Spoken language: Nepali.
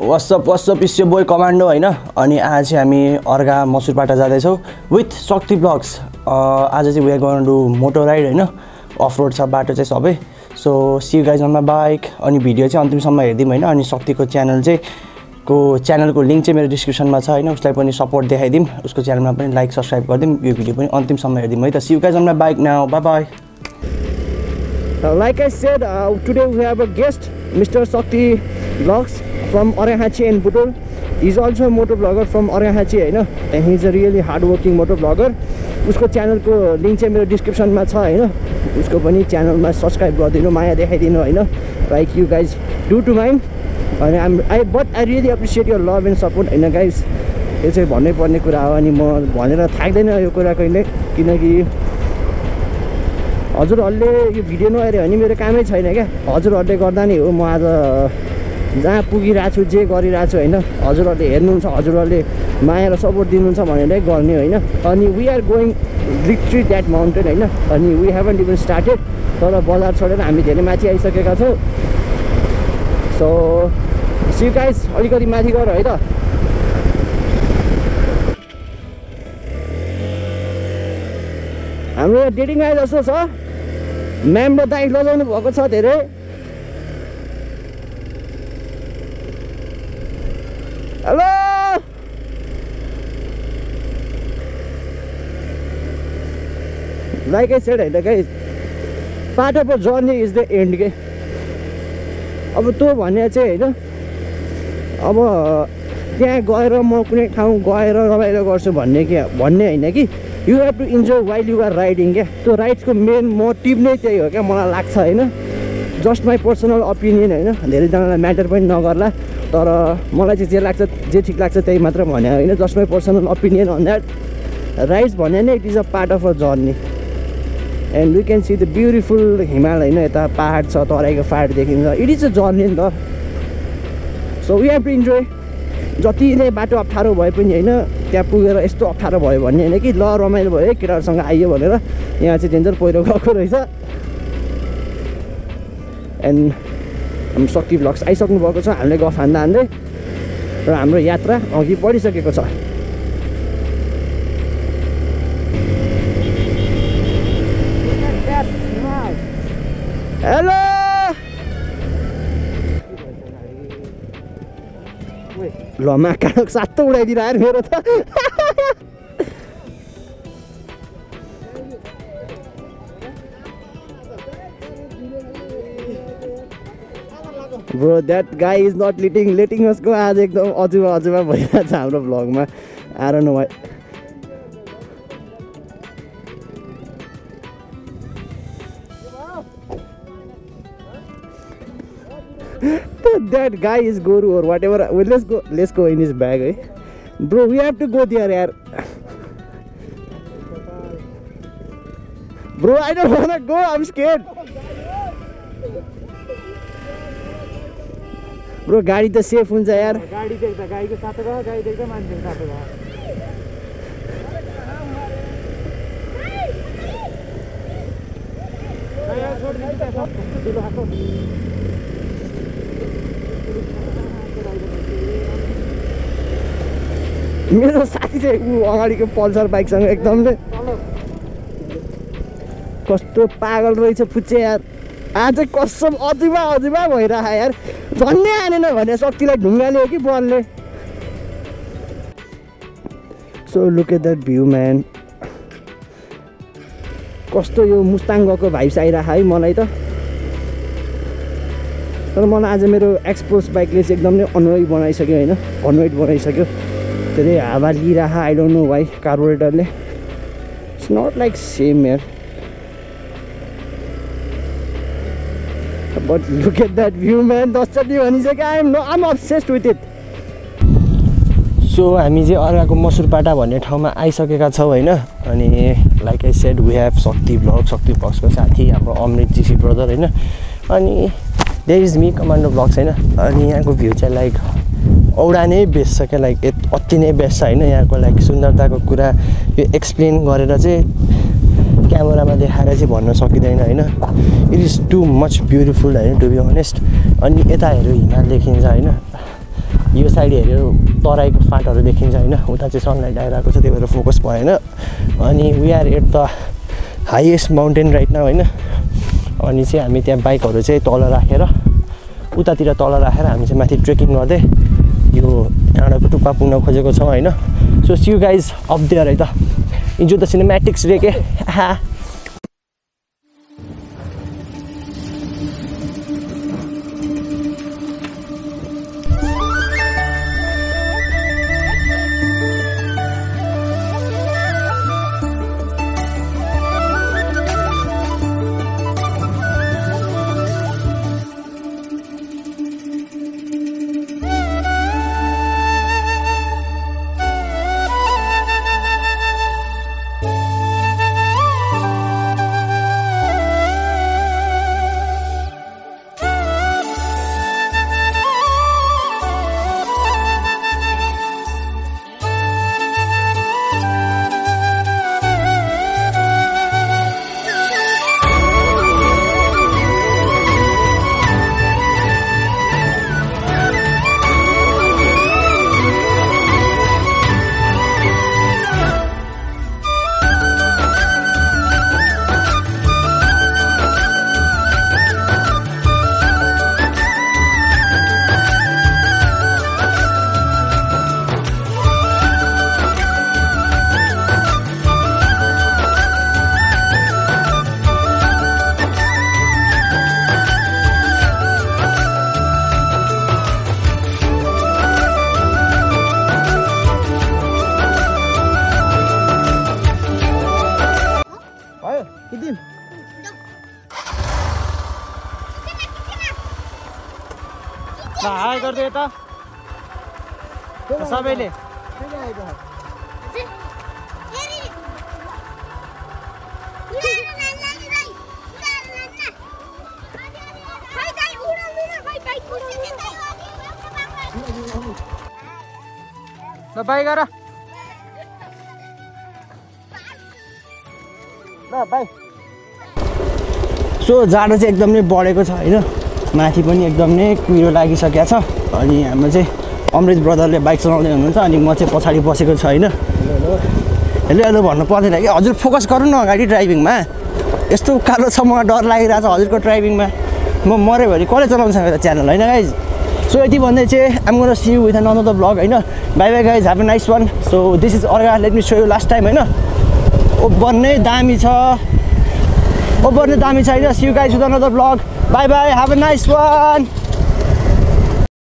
वाट्सअप इस बोय कमान्डो हैन। अनि आज चाहिँ हामी अर्गा मसुरपाटा जाँदैछौँ विथ शक्ति ब्लग्स। आज चाहिँ we are going to moto ride हैन, अफ रोड छ बाटो चाहिँ सबै। So see you guys on my bike. अनि भिडियो चाहिँ अन्तिमसम्म हेरिदिउँ हैन। अनि शक्तिको च्यानल चाहिँ च्यानलको लिङ्क चाहिँ मेरो डिस्क्रिप्सनमा छ हैन, उसलाई पनि सपोर्ट देखाइदिउँ, उसको च्यानलमा पनि लाइक सब्सक्राइब गरिदिउँ। यो भिडियो पनि अन्तिमसम्म हेरिदिउँ है त। See you guys on my bike now, bye bye. Like I said, today we have a guest, Mr. Shakti Vlogs from Orahachi and Butul. He's also a motor vlogger from Orahachi, and he's a really hard-working motor vlogger. उसको च्यानलको लिङ्क चाहिँ मेरो डिस्क्रिप्सनमा छ हैन, उसको पनि च्यानलमा सब्सक्राइब गरिदिनु, माया देखाइदिनु हैन, like you guys do to mine. अनि I really appreciate your love and support हैन गाइज। यो चाहिँ भन्नै पर्ने कुरा हो। अनि म भनेर थाक्दैन यो कुरा कहिले, किनकि हजुरहरूले यो भिडियो नहेऱ्यो भने मेरो कामै छैन क्या। हजुरहरूले गर्दा नै हो म आज जहाँ पुगिरहेको छु, जे गरिरहेको छु हैन। हजुरहरूले हेर्नुहुन्छ, हजुरहरूले माया र सपोर्ट दिनुहुन्छ भनेरै गर्ने हैन। अनि we are going literally that mountain हैन। अनि वी हेभन्ट इभन स्टार्टेड, तर बजार छोडेर हामी धेरै माथि आइसकेका छौँ। सो सी यू गाइज, अलिकति माथि गएर है त। हाम्रो डेटिङ आए जस्तो छ, म्याम र दाइ लजाउनु भएको छ धेरै। हेलो लाइक आई सेड हैन guys, part of a journey is the end के। अब त्यो भने चाहिँ हैन, अब त्यहाँ गएर म कुनै ठाउँ गएर रमाइलो गर्छु भन्ने होइन कि you have to enjoy while you are riding क्या। त्यो राइड्सको मेन मोटिभ नै त्यही हो क्या, मलाई लाग्छ होइन। जस्ट माई पर्सनल ओपिनियन होइन, धेरैजनालाई म्याटर पनि नगर्ला, तर मलाई चाहिँ जे लाग्छ, जे ठिक लाग्छ त्यही मात्र भने होइन। Just my personal opinion on that. Rides भने नै it is a part of a journey and we can see the beautiful हिमाल होइन, यता पाहाड छ, तराईको फाट देखिन्छ। इट इज अ जर्नी नि त। So we have to enjoy. जति नै बाटो अप्ठ्यारो भए पनि होइन, त्यहाँ पुगेर यस्तो अप्ठ्यारो भयो भन्ने होइन कि ल रमाइलो भयो केटाहरूसँग आइयो भनेर। यहाँ चाहिँ डेन्जर पहिरो गएको रहेछ। एन्ड हाम्रो शक्ति भ्लग्स आइसक्नु भएको छ। हामीले गफ हान्दा हान्दै र हाम्रो यात्रा अघि बढिसकेको छ। हेलो ल माका सातो उडाइदिएर आएर मेरो त। Bro that guy is not letting उसको आज एकदम अजुबा भइरहेको छ हाम्रो भ्लगमा। I don't know why. That guy is Guru or whatever. Well, let's go in his bag, eh? Bro, we have to go there, yaar. Bro, I don't wanna go. I'm scared. Bro, गाडी त सेफ हुन्छ यार। गाडी देख्दा गाडीको साथो रह, गाडी देख्दा मान्छेको साथो रह। मेरो साथी चाहिँ ऊ अगाडिको पल्सर बाइकसँग एकदमै कस्तो पागल रहेछ फुच्चे यार। आज कसम अजुबा भइरह यार। झन्नै आएन भने शक्तिलाई ढुङ्गाले हो कि बलले। So look at that view man. कस्तो यो मुस्ताङ गएको भाइब्स आइरह है मलाई त। तर मलाई आज मेरो एक्सपोज बाइकले चाहिँ एकदम नै अनवाइड बनाइसक्यो। धेरै हावा लिइरह। आई डोन्ट नो वाइ कार्बोरेटरले। इट्स नट लाइक सेम यार। But look at that view man. दसचोटि भनिसक्यो। I'm obsessed with it. So हामी चाहिँ अर्काको मसुरपाटा भन्ने ठाउँमा आइसकेका छौँ होइन। अनि like I said we have Shakti ब्लग्सको साथी हाम्रो अमृत जीसी ब्रदर होइन। अनि there is me commando vlogs होइन। अनि यहाँको भ्यू चाहिँ लाइक औडा नै बेस्ट छ क्या, लाइक अति नै बेस्ट छ होइन। यहाँको लाइक सुन्दरताको कुरा यो एक्सप्लेन गरेर चाहिँ क्यामेरामा देखाएर चाहिँ भन्न सकिँदैन होइन। It is too much beautiful होइन टु बी अनेस्ट। अनि यता हेऱ्यो हिमाल देखिन्छ होइन। यो साइड हेऱ्यो तराईको फाँटहरू देखिन्छ होइन, उता चाहिँ सनलाइट आइरहेको छ, त्यही भएर फोकस भएन। अनि we are at the highest mountain right now होइन। अनि चाहिँ हामी त्यहाँ बाइकहरू चाहिँ तल राखेर उतातिर तल राखेर हामी चाहिँ माथि ट्रेकिङ गर्दै यो डाँडाको टुप्पा पुग्न खोजेको छौँ होइन। So see you guys up there है त, इन्जोय द सिनेम्याटिक्स रे के। हाई गर्दै त सबैले। ल बाई गर ल बाई। सो जाडो चाहिँ एकदम नै बढेको छ होइन, माथि पनि एकदम नै कुहिरो लागिसकेको छ। अनि हाम्रो चाहिँ अमृत ब्रदरले बाइक चलाउँदै हुनुहुन्छ अनि म चाहिँ पछाडि बसेको छ होइन। हेलो हेलो भन्नु पर्दैन कि हजुर, फोकस गर्नु न अगाडि ड्राइभिङमा। यस्तो उकालो छ, मलाई डर लागिरहेको छ हजुरको ड्राइभिङमा। म मऱ्यो भने कसले चलाउँछ मेरो च्यानल होइन गाइज। सो यति भन्दै चाहिँ I'm gonna see you with another vlog होइन। Bye bye guys, have a nice one. So this is अर्गा, let me show you last time होइन। ओभर नै दामी छ, ओभर नै दामी छ होइन। See you guys with another vlog. Bye bye, have a nice one.